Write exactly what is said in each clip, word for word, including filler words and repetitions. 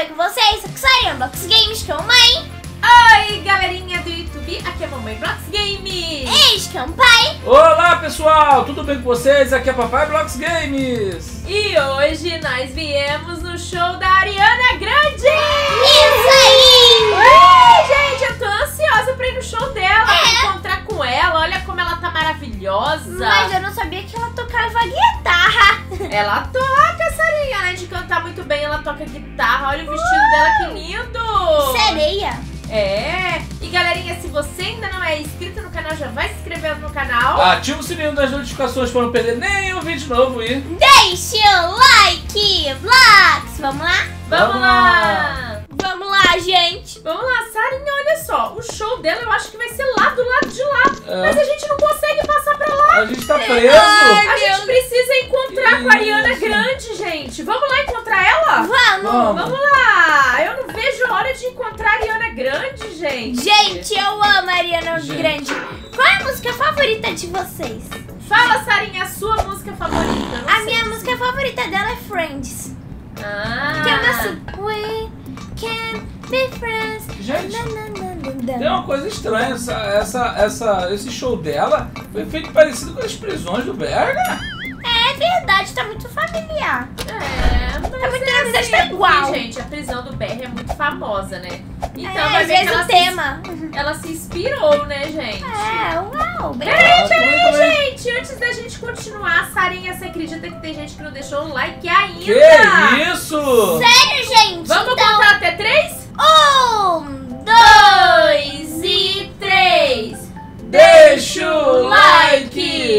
bem com vocês? Aqui é a Blox Games, que é a mãe. Oi, galerinha do YouTube, aqui é a mamãe Blox Games. Este que é o pai. Olá, pessoal, tudo bem com vocês? Aqui é a papai Blox Games. E hoje nós viemos no show da Ariana Grande. Isso aí! Ui, gente, eu tô ansiosa pra ir no show dela, É. pra encontrar com ela. Olha como ela tá maravilhosa. Mas eu não sabia que ela tocava guitarra. Ela toca, Sarinha, além de cantar muito bem, ela toca guitarra. Olha o vestido dela, que lindo. Sereia. É, e galerinha, se você ainda não é inscrito no canal, já vai se inscrevendo no canal. Ativa o sininho das notificações para não perder nenhum vídeo novo e... Deixe o like, Blox. Vamos lá? Vamos, Vamos lá. lá. Vamos lá, gente. Vamos lá, Sarinha, olha só, o show dela eu acho que vai ser lá do lado de lá, É. mas a gente não consegue passar pra lá. A gente tá preso. Ai, A gente meu- precisa encontrar com a Ariana Isso. Grande, gente. Vamos lá encontrar ela? Vamos. Vamos. Vamos lá. Eu não vejo a hora de encontrar a Ariana Grande, gente. Gente, eu amo a Ariana Gente. Grande. Qual é a música favorita de vocês? Fala, Sarinha, a sua música favorita. Não A sei. minha música favorita dela é Friends. Ah. Que é uma assim. We can be friends. Gente, Na, na, na, na, na. tem uma coisa estranha, essa, essa, essa, esse show dela foi feito parecido com as prisões do Berga. É verdade, tá muito familiar. É, mas É muito é interessante, assim, tá é porque, igual. gente, a prisão do Barry é muito famosa, né? Então é, vai às ver que vezes ela o se, tema. ela se inspirou, né, gente? É, uau, bem. Peraí, peraí, Ah, também. gente, antes da gente continuar, Sarinha, você acredita que tem gente que não deixou o like ainda? Que isso? Sério, gente? Vamos então, contar até três? um, dois. Dois e três. Deixa o like,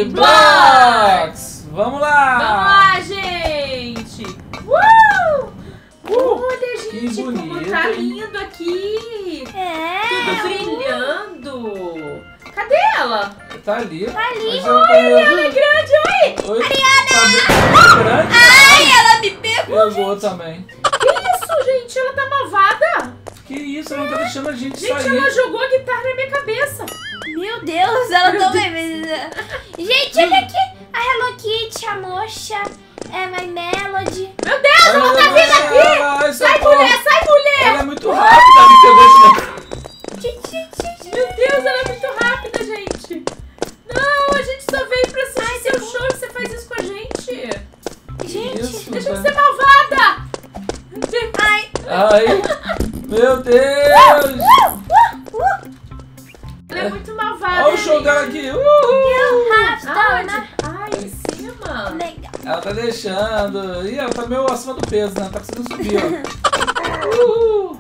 Blox. Vamos lá. Vamos lá, gente! Uh! Uh, Olha, gente, como bonito, tá hein? lindo aqui! Tudo É. brilhando! Cadê ela? Tá ali. Tá ali. Mas ela tá... Ela é grande, oi! Oi, tá bem grande. Ai, ela me pegou. Pegou também. Que isso, gente? Ela tá malvada! Que isso, ela não tá deixando a gente, Gente, sair. ela jogou a guitarra na minha cabeça! Meu Deus, ela também. Gente, olha aqui. A Hello Kitty, a Mocha, é My Melody. Meu Deus, ela tá vindo aqui! Ai, Sai, socorro. mulher, sai, mulher! Ela é muito rápida, me pegou de novo. Gente, gente, gente. Meu Deus, ela é muito rápida, gente! Não, a gente só veio pra assistir seu show e você faz isso com a gente! Gente. Isso, Deixa de tá. ser malvada! Ai. Ai, meu Deus. Uh, uh, uh. Ela é muito malvada. Olha o show gente. dela aqui. Uhul. You have done Aonde? Ai, em cima. legal. Ela tá deixando. Ih, ela tá meio acima do peso, né? Tá conseguindo subir, ó. Uhul.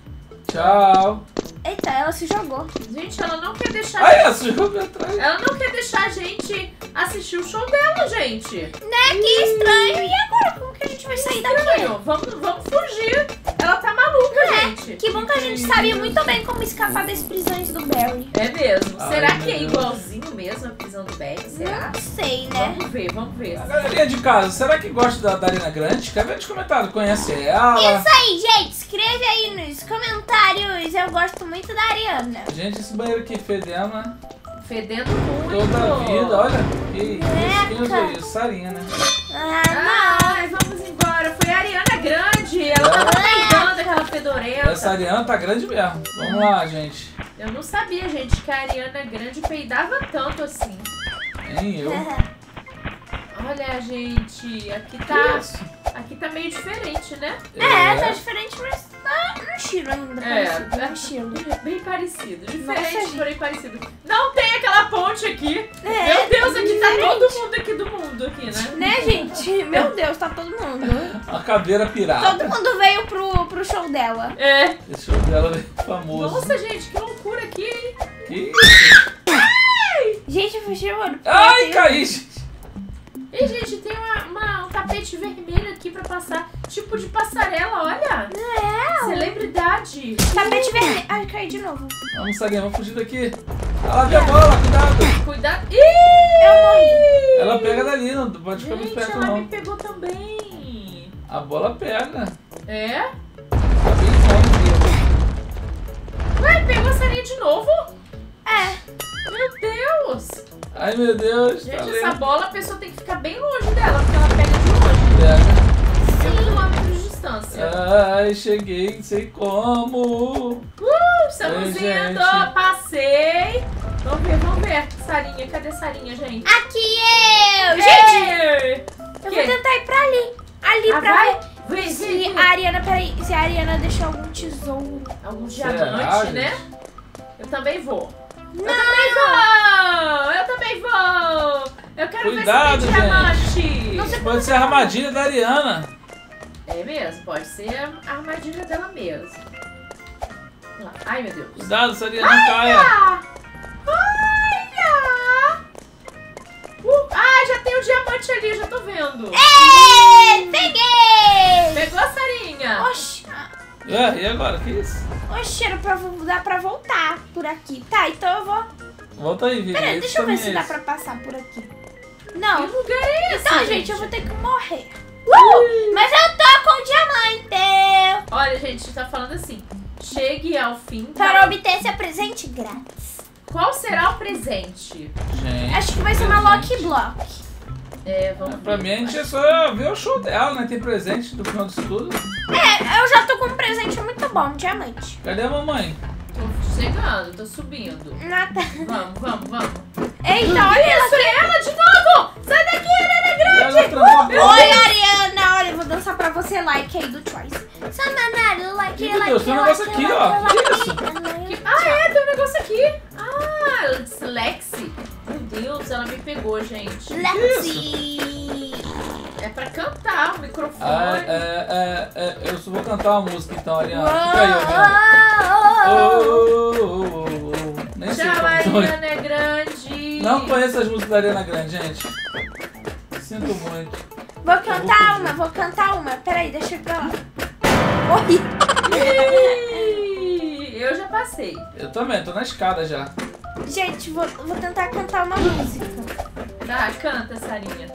Tchau. Eita, ela se jogou. Gente, ela não quer deixar. Ai, ela sujou pra trás. Ela não quer deixar a gente assistir o show dela, gente. Né? Que estranho. E agora? Como que a gente vai sair daqui? Estranho. Vamos, vamos fugir. Ela tá maluca, É, gente. que bom que a gente sabia muito bem como escapar das prisões do Barry. É mesmo. Ai, Será meu que é Deus. igualzinho mesmo a prisão do Beck? Será? Não sei, né? Vamos ver, vamos ver. A galerinha de casa, será que gosta da, da Ariana Grande? Escreve aí nos comentários. Conhece ela? Isso aí, gente. Escreve aí nos comentários. Eu gosto muito da Ariana. Gente, esse banheiro aqui fedendo, né? Fedendo muito. Toda a vida, olha. Que Eca. isso, quem usou isso? Sarinha, né? Ah, não. Ai, vamos embora. Foi a Ariana Grande. Ela tá peidando aquela fedorenta. Essa Ariana tá grande mesmo. Vamos lá, gente. Eu não sabia, gente, que a Ariana Grande peidava tanto assim. Nem eu. Olha, gente, aqui Que tá, isso? aqui tá meio diferente, né? É, tá diferente, mas tá no estilo ainda. É, parecido, no estilo. bem parecido. Diferente, Nossa, gente. porém parecido. Não tem aquela ponte aqui. É, Meu Deus, aqui tá diferente. todo mundo aqui do mundo aqui, né? Né, gente? Meu Deus, tá todo mundo. Uma caveira pirata. Todo mundo veio pro, pro show dela. É. Esse show dela é famoso. Nossa, gente, que loucura aqui, hein? Que isso? Gente, fugiu, mano. Ai, caí, gente. E, gente, tem uma, uma- um tapete vermelho aqui pra passar. Tipo de passarela, olha. É. Celebridade. Tapete vermelho. Ai, caí de novo. Vamos, Sarinha, vamos fugir daqui. Ela vê a bola, cuidado. Cuidado. Ih! Eu morri. Ela pega dali, não pode ficar muito Gente, perto, ela não. me pegou também. A bola pega. É? Tá bem longe. Ué, pegou a Sarinha de novo? É. Meu Deus. Ai, meu Deus. Gente, tá essa lento. bola a pessoa tem que ficar bem longe dela, porque ela pega de longe. Pega. cem quilômetros de distância. Ah, Ai, cheguei, não sei como. Uh, estamos Oi, indo. gente. Passei. Vamos ver, vamos ver. Sarinha, cadê Sarinha, gente? Aqui eu! Gente, Ei! eu Que? vou tentar ir pra ali. Ali Ah, pra vai? ver Vem, se vem, vem. a Ariana, peraí, se a Ariana deixou algum tesouro. Algum Será, diamante, gente? né? Eu também vou. Não! Eu também vou! Eu também vou! Eu quero Cuidado, ver se tem diamante! Não sei Pode ser a armadilha da Ariana. É mesmo? Pode ser a armadilha dela mesmo. Lá. Ai, meu Deus. Cuidado, se a Ariana caia. Olha! Olha! Uh, ah, já tem o diamante ali, já tô vendo. Ei, peguei! Pegou a Sarinha? Oxi, É, e agora? Que isso? oxi, era pra, dá pra voltar por aqui. Tá, então eu vou... Volta aí, Vivi. Peraí, Esse deixa eu ver caminho se é dá esse. pra passar por aqui. Que Não. lugar é esse, Então, gente, eu vou ter que morrer. Uh, mas eu tô com diamante! Olha, gente, tá falando assim. Chegue ao fim. Para obter seu presente grátis. Qual será o presente? Gente, Acho que vai ser uma presente. Lock Block. É, vamos ver. Pra mim, a gente é só ver o show dela, né? Tem presente do final disso tudo. É, eu já tô com um presente muito bom, um diamante. Cadê a mamãe? Tô chegando, tô subindo. Nada. Vamos, vamos, vamos. Eita, olha ela Isso, aqui. é ela de novo! Sai daqui, Ariana Grande! Ela trancou a porta. Oi, Ariana. Olha, eu vou dançar pra você like aí do Choice. Samanado, like, Ih, meu like, Deus, tem um like, negócio aqui, like, ó. like, Que isso? like. Ah, é, tem um negócio aqui. Ah, Lexi. Meu Deus, ela me pegou, gente. Lexi. É pra cantar o microfone. Ah, é, é, é, eu só vou cantar uma música então, Ariana. Fica aí, Ariana. Uou. Oh, oh, oh, oh, oh. Nem sei Tchau, como Ariana é Grande. Não conheço as músicas da Ariana Grande, gente. Sinto muito. Vou cantar uma, vou cantar uma. Peraí, deixa eu ir pra lá. Oi. Ih, eu já passei. Eu também, tô na escada já. Gente, vou, vou tentar cantar uma música. Tá, canta, Sarinha.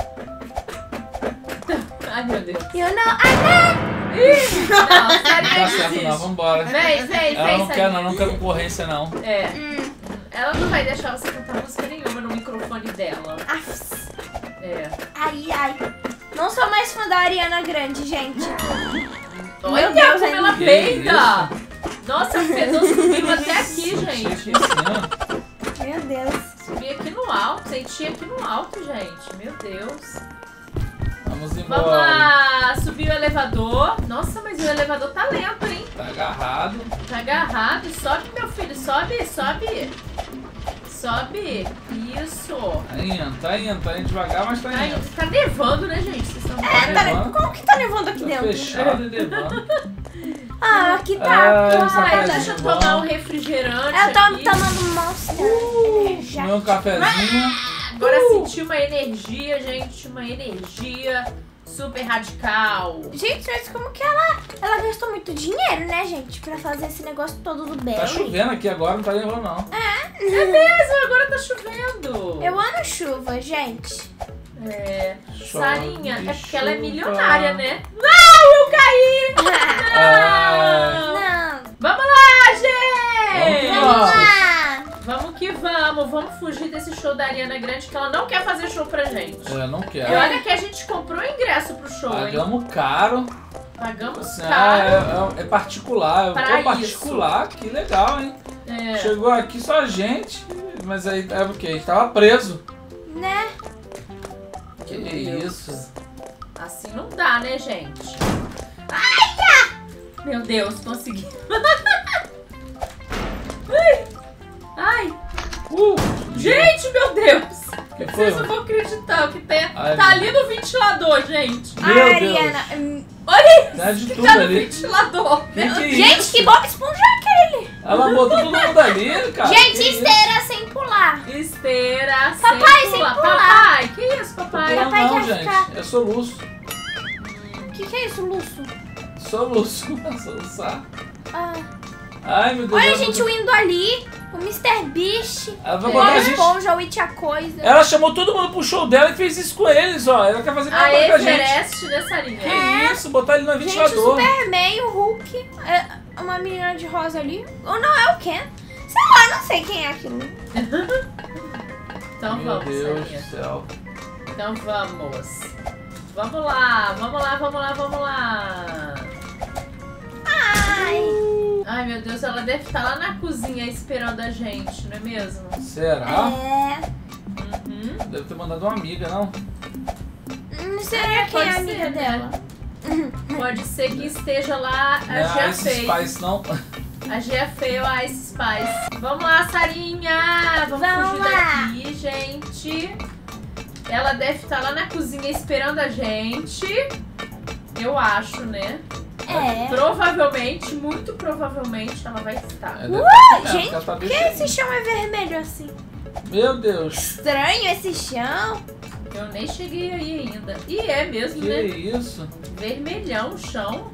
Ai, meu Deus. You know I Ih, não, Não Sarinha dá certo não, desiste. vambora. Vem, vem, Ela vem, não quer Sarinha. não, não quer concorrência não. É, Hum, ela não vai deixar você cantar música nenhuma no microfone dela. afs. É. Ai, ai. Não sou mais fã da Ariana Grande, gente. Olha Meu Deus, como é ela que peida! Nossa, o fedor subiu até aqui, Senti gente. aqui assim, Meu Deus. Subi aqui no alto, senti aqui no alto, gente. Meu Deus. ó. Vamos embora. Vamos lá, subiu o elevador. Nossa, mas o elevador tá lento, hein? Tá agarrado. Tá agarrado. Sobe, meu filho, sobe, sobe. Sobe. Isso. Tá indo, tá indo, tá indo devagar, mas tá Tá, indo. tá nevando, né, gente? Vocês estão É, tá, nevando. como que tá nevando aqui Tá dentro? fechado e levando. Ah, aqui tá. Ai, Ah, essa Ai, faz deixa eu bom. tomar um refrigerante eu tô aqui. tomando Monster. Comer Energético. um cafezinho. Agora Uh! senti uma energia, gente. Uma energia super radical. Gente, mas como que ela... Ela gastou muito dinheiro, né, gente? Pra fazer esse negócio todo do Berry. Tá chovendo aqui agora, não tá nevando não. É mesmo, agora tá chovendo. Eu amo chuva, gente. É. Chove Sarinha, é porque ela é chuva. milionária, né? Não, eu caí! Ah, Não. Não. Vamos lá, gente! Vamos Vamos Nossa. lá. Vamos que vamos, vamos fugir desse show da Ariana Grande que ela não quer fazer show pra gente. é, não E quero. olha que a gente comprou ingresso pro show, hein? Pagamos caro. Pagamos Assim, caro. ah, é, é particular. Pra Pô, isso. particular, que legal, hein? É. Chegou aqui só a gente, mas aí é o quê? A gente tava preso. Né? Que Meu Deus. isso? Assim não dá, né, gente? Ai, tá! Meu Deus, consegui. Ai! Ai! Uh, Gente, meu Deus! que foi? Vocês não vão acreditar o que tem. Ai, Tá meu- ali no ventilador, gente. Meu a Deus. Ariana... hum, Olha isso! Tá de que tudo tá no ali. ventilador. Que que é Gente, isso? que Bob Esponja é aquele? Ela botou todo mundo ali, cara. Gente, Que isso? esteira sem pular. Esteira, Papai, sem sem pular. pular. Papai, que isso, Não, papai? Papai não, quer gente. ficar. É soluço. O que, que é isso, Lúcio? Soluço. Soluçar. Ah. Ai, meu Deus. Olha, ela gente, botou- o indo ali, o mister Beast, Ela vai o botar Bob a gente... Esponja, o It a Coisa. Ela chamou todo mundo pro show dela e fez isso com eles, ó. Ela quer fazer a A mesma coisa com a gente. Everest, né, Sarinha? É isso, botar ele no Gente, o ventilador. Superman, o Hulk, é uma menina de rosa ali. Ou não, é o Ken. Sei lá, não sei quem é aquilo. Então Meu vamos, Deus Sarinha. do céu. Então vamos. Vamos lá, vamos lá, vamos lá, vamos lá. meu Deus, ela deve estar lá na cozinha esperando a gente, não é mesmo? Será? É. Uhum. Deve ter mandado uma amiga, não? Não sei É, quem é pode a amiga ser, dela. né? Pode ser que esteja lá a Não, Gia esses Fei. pais não. A Gia Fei ou a esses pais. Vamos lá, Sarinha! Vamos, Vamos fugir lá. daqui, gente. Ela deve estar lá na cozinha esperando a gente. Eu acho, né? É. Provavelmente, muito provavelmente, ela vai estar. É, deve Uh, tá mesmo, gente, porque ela tá por que deixando. esse chão é vermelho assim? Meu Deus. Estranho esse chão. Eu nem cheguei aí ainda. E é mesmo, Que né? isso? Vermelhão o chão.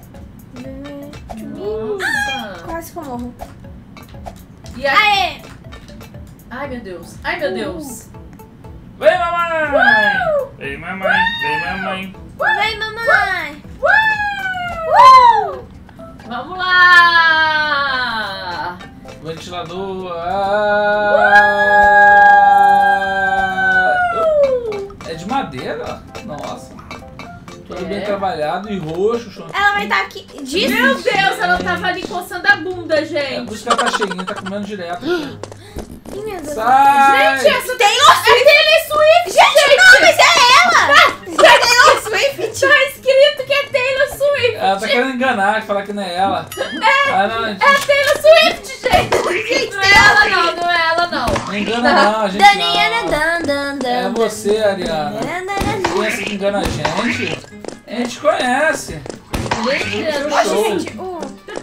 Hum, Nossa. Quase que eu morro. E a... Aê! Ai, meu Deus. Ai, meu Deus. Vem, mamãe! Vem, mamãe! Vem, mamãe! Vem, mamãe! Uh! Vamos lá! Ventilador. Ah! É de madeira? Nossa. Tudo É. bem trabalhado e roxo. Chão. Ela vai estar aqui. Diz? Meu Deus, ela tava ali coçando a bunda, É por gente. isso que ela tá cheinha, tá comendo direto. Aqui. Ih, meu Deus. Sai! Gente, essa Taylor Swift! é Taylor Swift, Gente, não, mas é ela! É Taylor Swift! Tá escrito que é Taylor Swift. Ela tá querendo enganar, falar que não é ela. Ah, não, gente. É Taylor Swift, gente. Não é ela não, não é ela não. Não engana não, a gente Daniela, não. dan, dan, dan. É você, Ariana. Dan, dan, dan. Pensa que engana a gente? A gente conhece. Gente, Poxa, Show. gente, uh,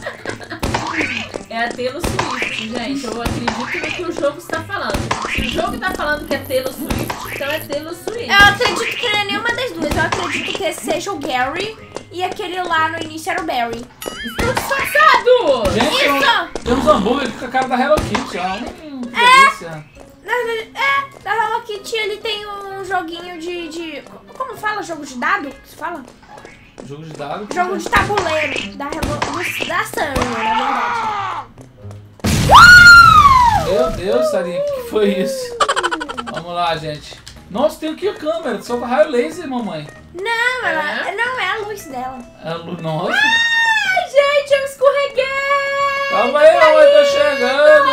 é a Taylor Swift, gente. Eu acredito no que o jogo está falando. Se o jogo está falando que é Taylor Swift, então é Taylor Swift. eu acredito que não é nenhuma das duas. Eu acredito que seja o Gary e aquele lá no início era o Barry. Estão disfarçados! Gente, tem um- Isso! temos hambúrguer aqui com a cara da Hello Kitty, ó. Hum, que delícia. Na verdade, é, da Hello Kitty ele tem um joguinho de, de... Como fala? Jogo de dado? Que se fala? Jogo de dado. Jogo de tabuleiro. Da Hello... do- Da Sunny, na verdade. Meu Deus, Sarinha, o que foi isso? Vamos lá, gente. Nossa, tem aqui a câmera, solta raio laser, mamãe. Não, ela... Não, é a luz dela. É lu- Nossa. Ai, gente, eu escorreguei! Calma aí, mamãe, tô chegando.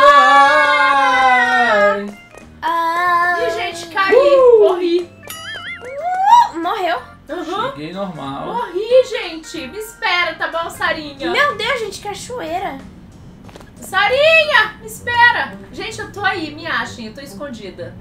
Ai. Ah... Ih, gente, caí, Uh! morri. Uh, morreu. Aham. Cheguei normal. Morri, gente. Me espera, tá bom, Sarinha? Meu Deus, gente, cachoeira. Sarinha, me espera. Gente, eu tô aí, me achem, eu tô escondida.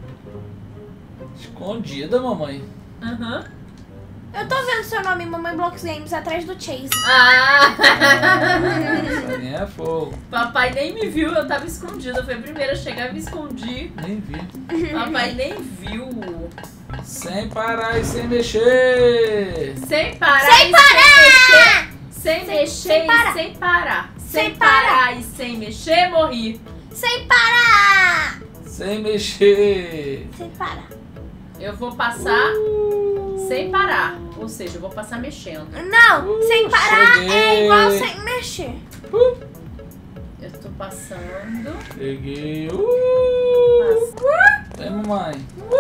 Escondida, mamãe. Aham. Eu tô vendo seu nome, Mamãe Blocks Games, atrás do Chase. Ah! Sarinha é fogo. Papai nem me viu, eu tava escondida. Foi a primeira a chegar e me escondi. Nem vi. Papai nem viu. Sem parar e sem mexer. Sem parar Sem e parar! sem mexer. Sem mexer sem parar. e sem parar. Sem Sem parar e sem mexer, morri. Sem parar! Sem mexer. Sem parar. Eu vou passar sem parar. Ou seja, eu vou passar mexendo. Não, Uh, sem parar cheguei. é igual sem mexer. Uh, Eu tô passando. cheguei. Uh, Pass- vem, mamãe.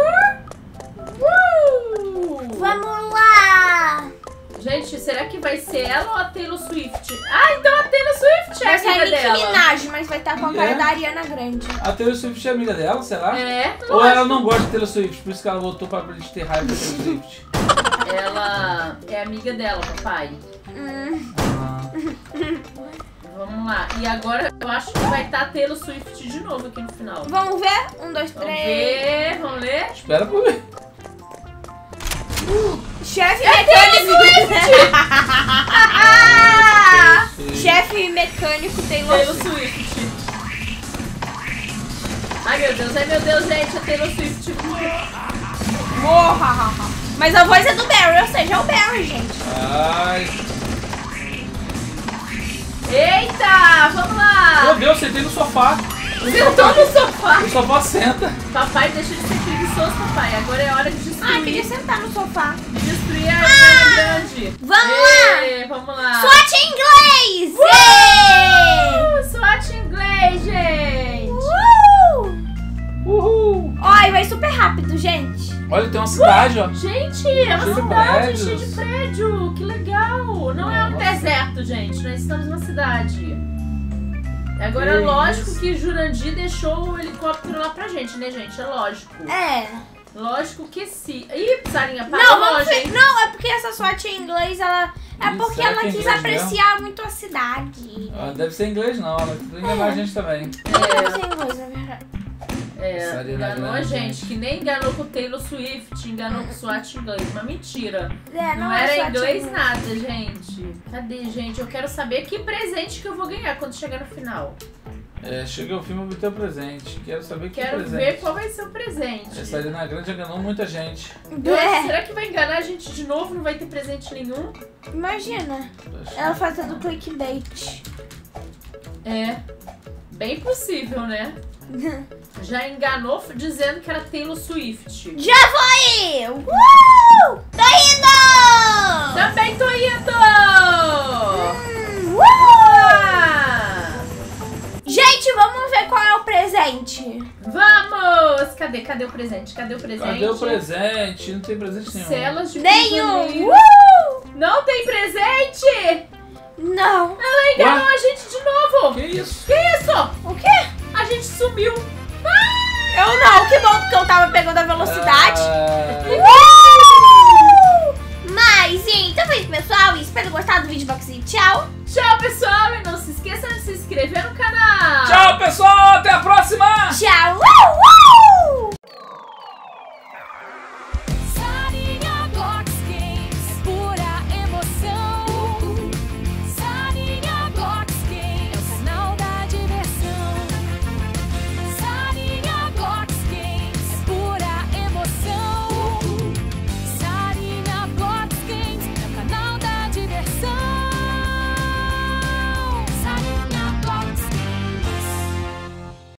Uh! Vamos lá! Gente, será que vai ser ela ou a Taylor Swift? Ah, então a Taylor Swift é Vai a ser amiga a Nicki dela. Minaj, mas vai estar com a cara É? da Ariana Grande. A Taylor Swift é amiga dela, será? É, Ou lógico. ela não gosta de Taylor Swift, por isso que ela voltou pra gente ter raiva da Taylor Swift. Ela é amiga dela, papai. Hum, Ah, Vamos lá. E agora eu acho que vai estar a Taylor Swift de novo aqui no final. vamos ver? Um, dois, Vamos três. ver, vamos ler. espera por ver. Chefe É mecânico. Ah! Chefe mecânico Taylor Taylor Swift. Swift. Ai, meu Deus, ai, meu Deus, gente, a Taylor Swift. Morra. Mas a voz é do Barry, ou seja, é o Barry, gente. Ai. Eita, vamos lá. Meu Deus, sentei no sofá. Sentou no sofá. O sofá senta. Papai, deixa de ser preguiçoso, papai. Agora é hora de destruir. Ah, queria sentar no sofá. De destruir a Ariana Grande. Vamos Ê, Vamos lá. SWAT em inglês! Uh, SWAT em inglês, gente. Uh! Uhul. Ó, e vai super rápido, gente. Olha, tem uma cidade, ó. Gente, é uma Cheio de cidade prédios. cheia de prédio. Que legal. Não é um Nossa. deserto, gente. Nós estamos numa cidade. Agora, Que é lógico isso? que Jurandir deixou o helicóptero lá pra gente, né, gente? É lógico. É. Lógico que sim. Ih, Sarinha, para Não, a vamos loja, ver. hein? Não, é porque essa sua tia em inglês, ela. É Ih, porque será ela que é quis inglês apreciar muito a cidade. Ah, deve ser inglês não, ela vai enganar a gente também. Deve ser inglês, na verdade. É, Sarinha enganou a grande, gente, que nem enganou com o Taylor Swift, enganou com o SWAT inglês. Uma mentira. É, Não, não é era sua inglês tia. nada, gente. Cadê, gente? Eu quero saber que presente que eu vou ganhar quando chegar no final. É, chega o filme do teu presente. Quero saber que Quero presente. ver qual vai ser o presente. Essa Arena Grande enganou muita gente. Nossa, É, será que vai enganar a gente de novo? Não vai ter presente nenhum? imagina. Poxa. Ela fazendo clickbait. É, bem possível, né? Já enganou dizendo que era Taylor Swift. Já foi! Uh! Tô indo! Também tô indo! Hum, uh! Ah! Gente, vamos ver qual é o presente. Vamos! Cadê? Cadê o presente? Cadê o presente? Cadê o presente? Não tem presente nenhum. Celas de Nenhum! prisioneiro. Uh! Não tem presente? Não. Ela enganou Ué? a gente de novo! Que isso? Que isso? O quê? A gente sumiu! Eu não, que bom, porque eu tava pegando a velocidade. Ah, Uh! Mas então foi isso, pessoal. Espero ter gostado do vídeo. Box e tchau. Tchau, pessoal! E não se esqueça de se inscrever no canal! Tchau, pessoal! Até a próxima! Tchau. Uh!